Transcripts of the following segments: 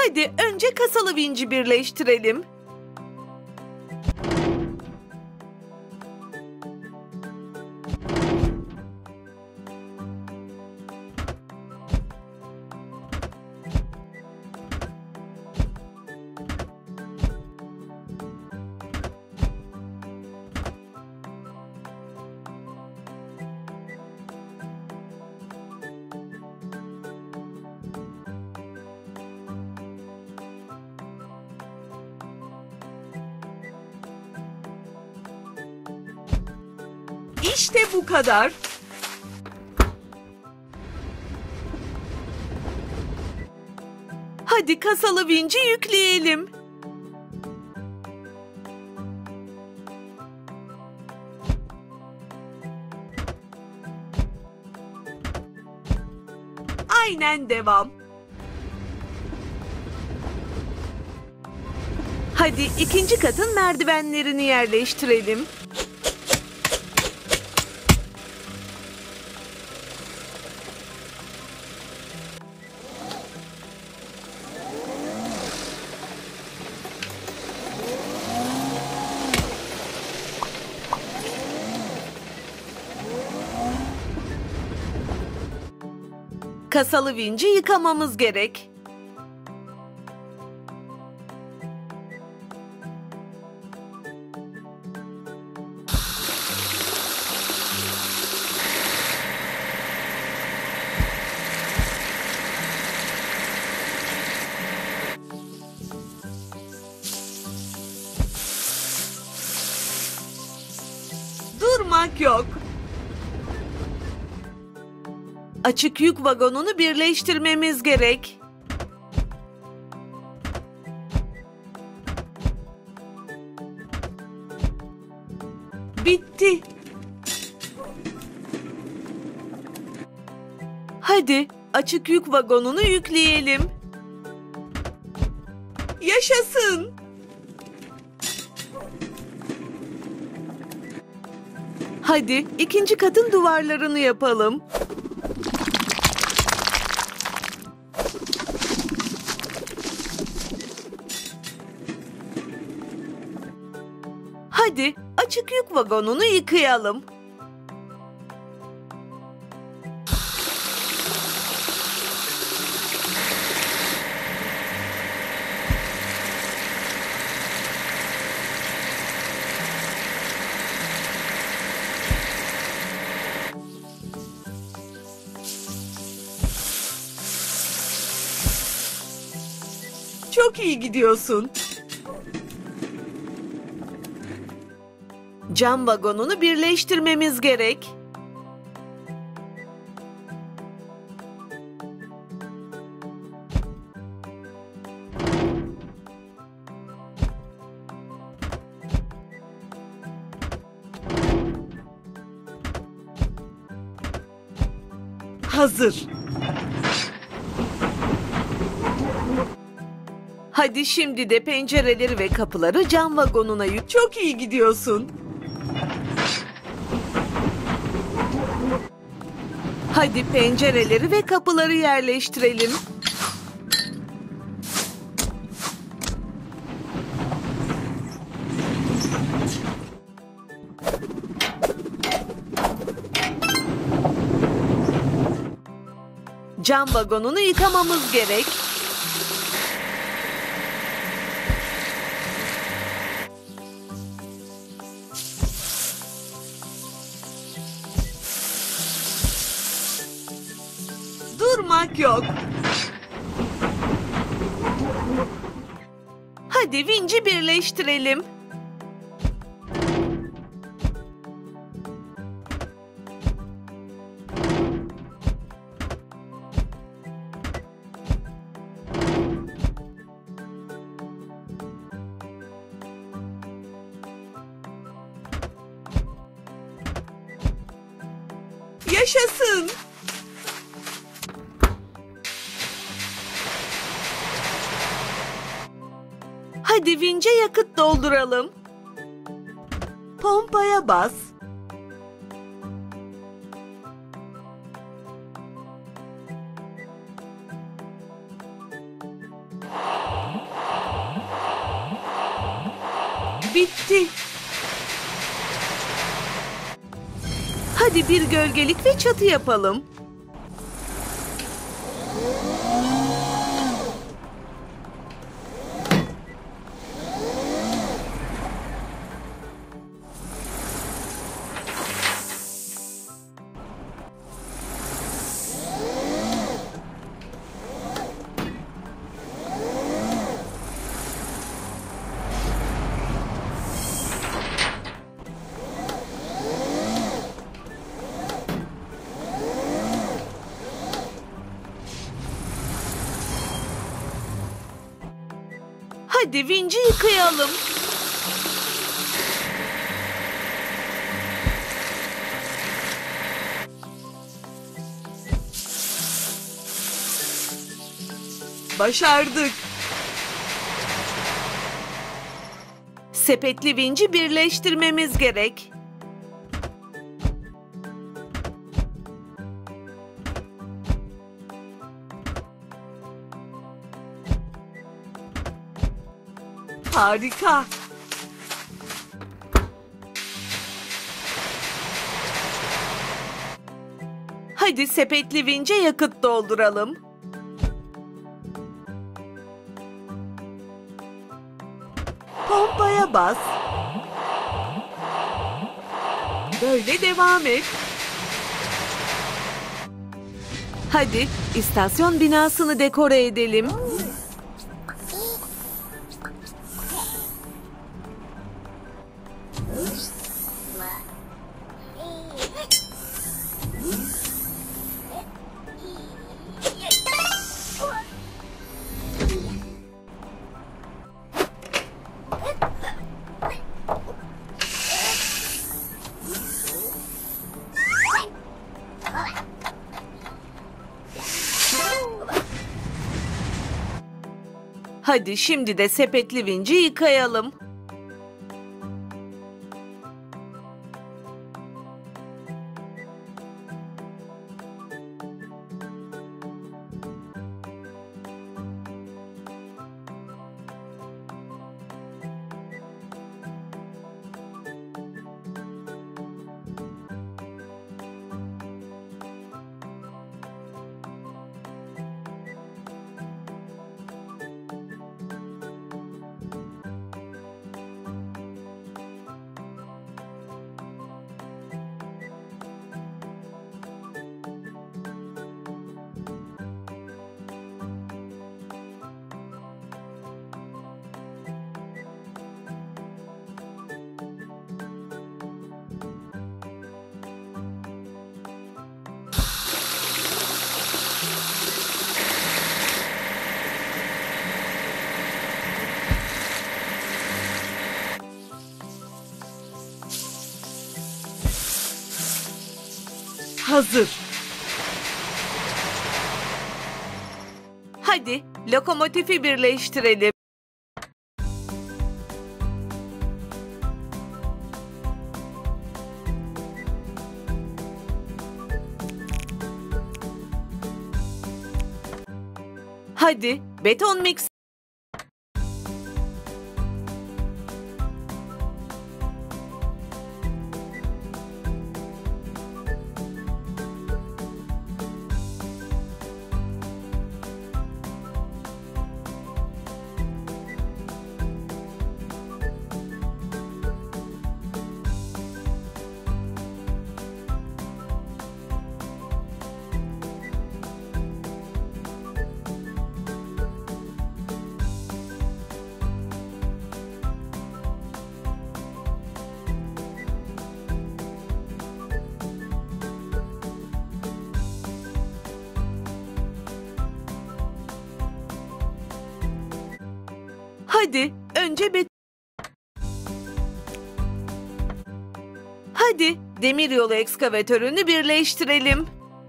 Hadi önce kasalı vinci birleştirelim. İşte bu kadar. Hadi kasalı vinci yükleyelim. Aynen devam. Hadi ikinci katın merdivenlerini yerleştirelim. Kasalı vinci yıkamamız gerek. Durmak yok. Açık yük vagonunu birleştirmemiz gerek. Bitti. Hadi açık yük vagonunu yükleyelim. Yaşasın. Hadi ikinci katın duvarlarını yapalım. Hadi açık yük vagonunu yıkayalım. Çok iyi gidiyorsun. Cam vagonunu birleştirmemiz gerek. Hazır. Hadi şimdi de pencereleri ve kapıları cam vagonuna yük. Çok iyi gidiyorsun. Hadi pencereleri ve kapıları yerleştirelim. Cam vagonunu yıkamamız gerek. Durmak yok. Hadi vinci birleştirelim. Yaşasın. Hadi vince yakıt dolduralım. Pompaya bas. bitti. Hadi bir gölgelik ve çatı yapalım. Hadi vinci yıkayalım. Başardık. Sepetli vinci birleştirmemiz gerek. Harika. Hadi sepetli vince yakıt dolduralım. Pompaya bas. Böyle devam et. Hadi istasyon binasını dekore edelim. Hadi şimdi de sepetli vinci yıkayalım. Hazır. Hadi lokomotifi birleştirelim. Hadi beton mix. Hadi önce Hadi demiryolu ekskavatörünü birleştirelim.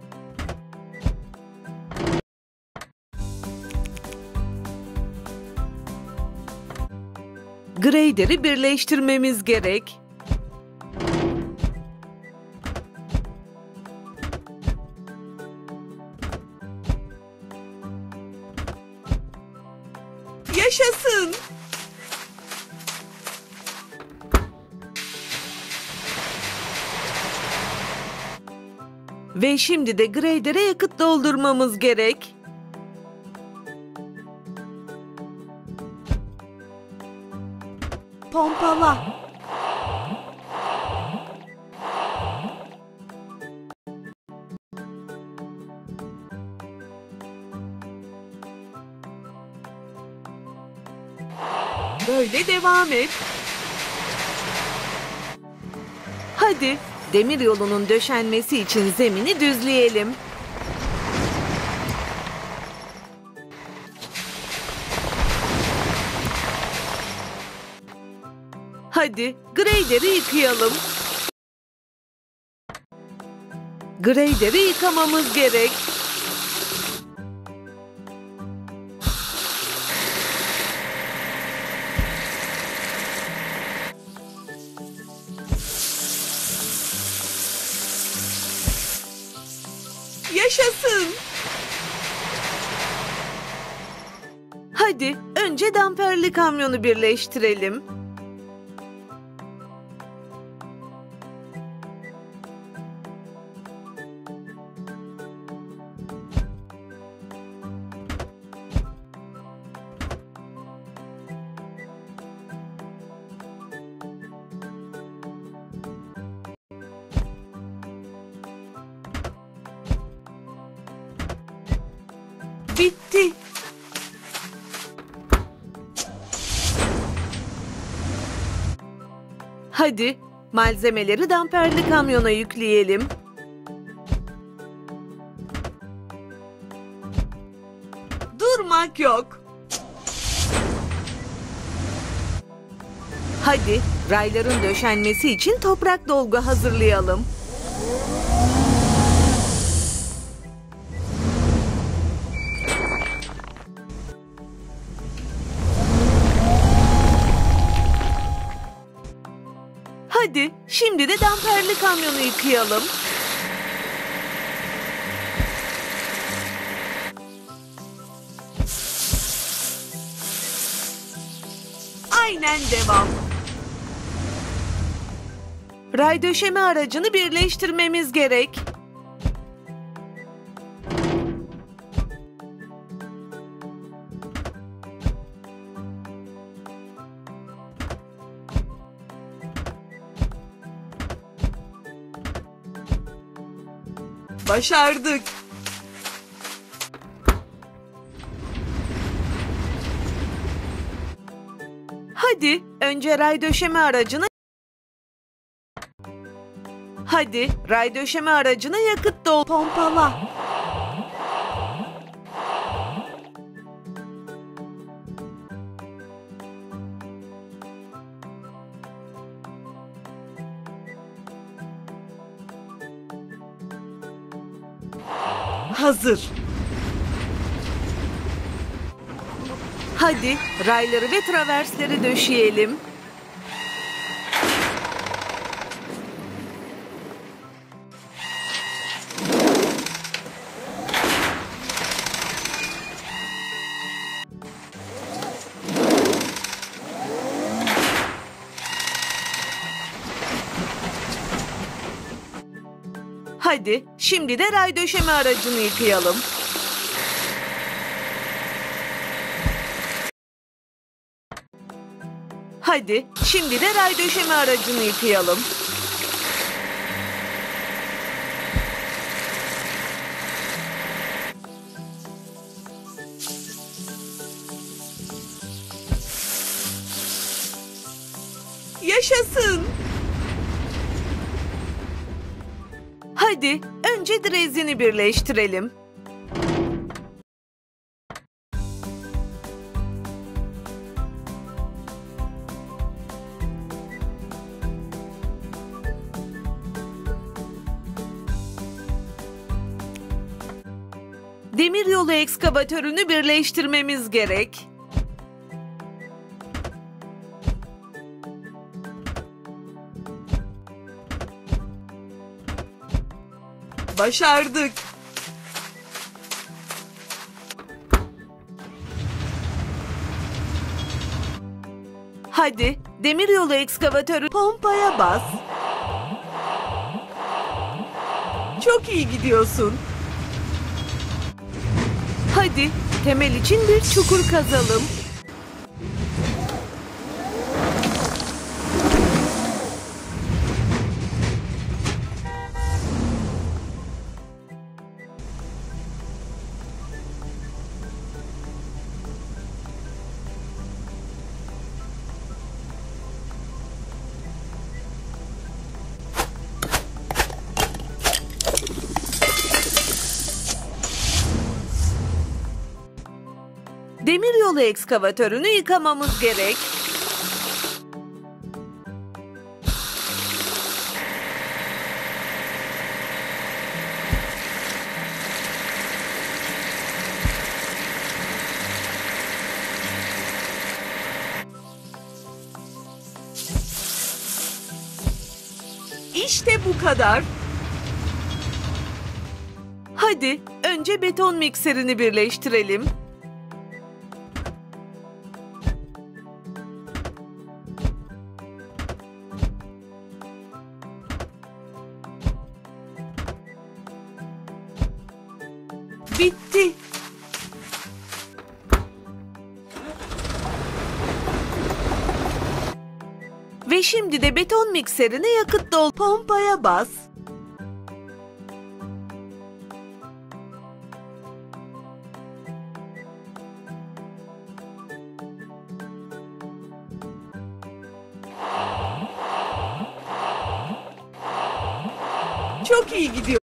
Grader'i birleştirmemiz gerek. Yaşasın. Ve şimdi de grader'e yakıt doldurmamız gerek. Pompala. Böyle devam et. Hadi, demiryolunun döşenmesi için zemini düzleyelim. Hadi, grader'i yıkayalım. Grader'i yıkamamız gerek. Yaşasın. Hadi önce damperli kamyonu birleştirelim. Bitti. Hadi malzemeleri damperli kamyona yükleyelim. Durmak yok. Hadi rayların döşenmesi için toprak dolgu hazırlayalım. Hadi, şimdi de damperli kamyonu yıkayalım. Aynen devam. Ray döşeme aracını birleştirmemiz gerek. Başardık. Hadi önce ray döşeme aracına yakıt dol. Pompala. Hazır. Hadi rayları ve traversleri döşeyelim. Hadi şimdi de ray döşeme aracını yıkayalım. Hadi şimdi de ray döşeme aracını yıkayalım. Yaşasın. Hadi önce direzini birleştirelim. Demiryolu ekskavatörünü birleştirmemiz gerek. Başardık. Hadi demiryolu ekskavatörü pompaya bas. Çok iyi gidiyorsun. Hadi temel için bir çukur kazalım. Demiryolu ekskavatörünü yıkamamız gerek. İşte bu kadar. Hadi önce beton mikserini birleştirelim. Bitti. Ve şimdi de beton mikserine yakıt dol. Pompaya bas. Çok iyi gidiyor.